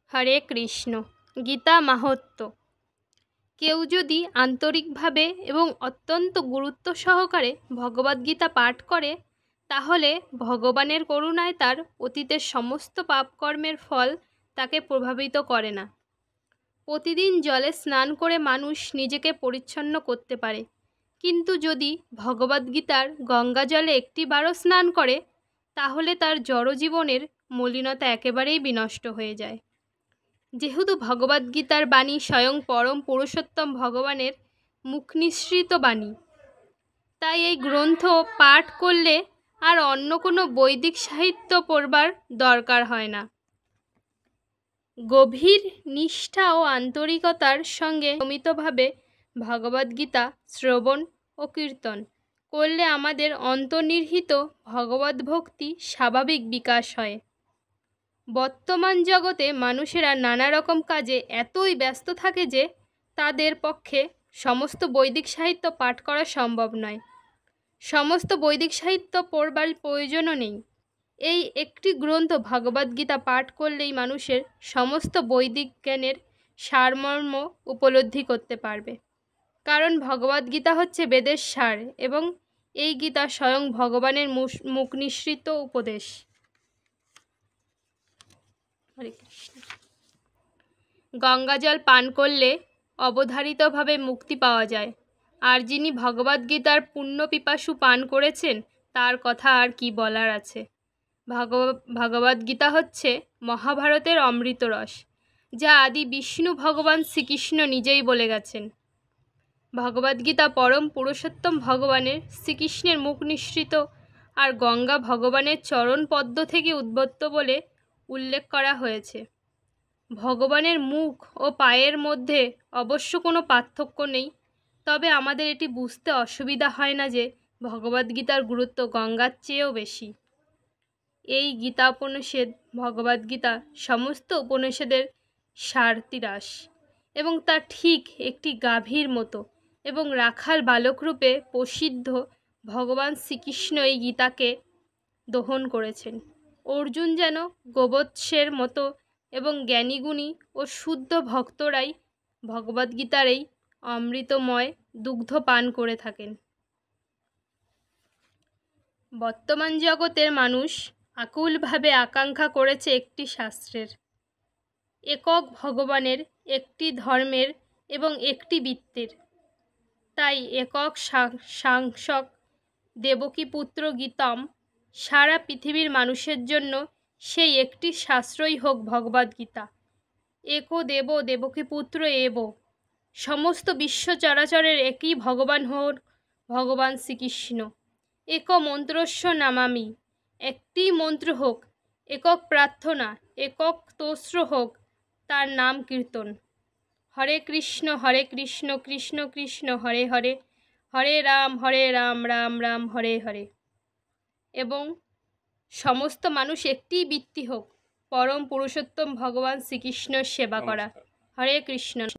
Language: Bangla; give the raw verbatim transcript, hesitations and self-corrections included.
হরে কৃষ্ণ। গীতা মাহাত্ম্য। কেউ যদি আন্তরিকভাবে এবং অত্যন্ত গুরুত্ব সহকারে ভগবদ্গীতা পাঠ করে, তাহলে ভগবানের করুণায় তার অতীতের সমস্ত পাপকর্মের ফল তাকে প্রভাবিত করে না। প্রতিদিন জলে স্নান করে মানুষ নিজেকে পরিচ্ছন্ন করতে পারে, কিন্তু যদি ভগবদ্গীতার গঙ্গা জলে একটি বারও স্নান করে, তাহলে তার জড়জীবনের মলিনতা একেবারেই বিনষ্ট হয়ে যায়। যেহেতু ভগবদ্গীতার বাণী স্বয়ং পরম পুরুষোত্তম ভগবানের মুখ নিঃসৃত বাণী, তাই এই গ্রন্থ পাঠ করলে আর অন্য কোনো বৈদিক সাহিত্য পড়বার দরকার হয় না। গভীর নিষ্ঠা ও আন্তরিকতার সঙ্গে নিয়মিতভাবে ভগবদ্গীতা শ্রবণ ও কীর্তন করলে আমাদের অন্তর্নিহিত ভগবদ্ভক্তি স্বাভাবিক বিকাশ হয়। বর্তমান জগতে মানুষেরা নানা রকম কাজে এতই ব্যস্ত থাকে যে তাদের পক্ষে সমস্ত বৈদিক সাহিত্য পাঠ করা সম্ভব নয়। সমস্ত বৈদিক সাহিত্য পড়বার প্রয়োজনও নেই। এই একটি গ্রন্থ ভগবদ্গীতা পাঠ করলেই মানুষের সমস্ত বৈদিক জ্ঞানের সারমর্ম উপলব্ধি করতে পারবে। কারণ ভগবদ্গীতা হচ্ছে বেদের সার এবং এই গীতা স্বয়ং ভগবানের মুখ নিঃসৃত উপদেশ। হরে কৃষ্ণ। গঙ্গাজল পান করলে অবধারিতভাবে মুক্তি পাওয়া যায়, আর যিনি ভগবদ্গীতার পূর্ণ পিপাসু পান করেছেন তার কথা আর কি বলার আছে। ভগব ভগবদ্গীতা হচ্ছে মহাভারতের অমৃত রস, যা আদি বিষ্ণু ভগবান শ্রীকৃষ্ণ নিজেই বলে গেছেন। ভগবদ্গীতা পরম পুরুষোত্তম ভগবানের শ্রীকৃষ্ণের মুখ নিঃসৃত, আর গঙ্গা ভগবানের চরণ পদ্ম থেকে উদ্ভূত বলে উল্লেখ করা হয়েছে। ভগবানের মুখ ও পায়ের মধ্যে অবশ্য কোনো পার্থক্য নেই, তবে আমাদের এটি বুঝতে অসুবিধা হয় না যে ভগবদ্গীতার গুরুত্ব গঙ্গার চেয়েও বেশি। এই গীতা উপনিষদ ভগবদ্গীতা সমস্ত উপনিষদের সারতিরাস, এবং তা ঠিক একটি গাভীর মতো এবং রাখাল বালকরূপে প্রসিদ্ধ ভগবান শ্রীকৃষ্ণ এই গীতাকে দহন করেছেন। অর্জুন যেন গোবৎসের মতো এবং জ্ঞানীগুণী ও শুদ্ধ ভক্তরাই ভগবদ্গীতার এই অমৃতময় দুগ্ধ পান করে থাকেন। বর্তমান জগতের মানুষ আকুলভাবে আকাঙ্ক্ষা করেছে একটি শাস্ত্রের, একক ভগবানের, একটি ধর্মের এবং একটি বৃত্তের। তাই একক সাংসক দেবকীপুত্র গীতম সারা পৃথিবীর মানুষের জন্য সেই একটি শাস্ত্রই হোক ভগবদ্গীতা। একো দেব দেবকীপুত্র এব, সমস্ত বিশ্ব চরাচরের একই ভগবান হোক ভগবান শ্রীকৃষ্ণ। এক মন্ত্রস্য নামামি, একটি মন্ত্র হোক, একক প্রার্থনা, একক স্তোত্র হোক, তার নাম কীর্তন। হরে কৃষ্ণ হরে কৃষ্ণ কৃষ্ণ কৃষ্ণ হরে হরে, হরে রাম হরে রাম রাম রাম হরে হরে। এবং সমস্ত মানুষ একটি বৃত্তি হোক, পরম পুরুষোত্তম ভগবান শ্রীকৃষ্ণের সেবা করা। হরে কৃষ্ণ।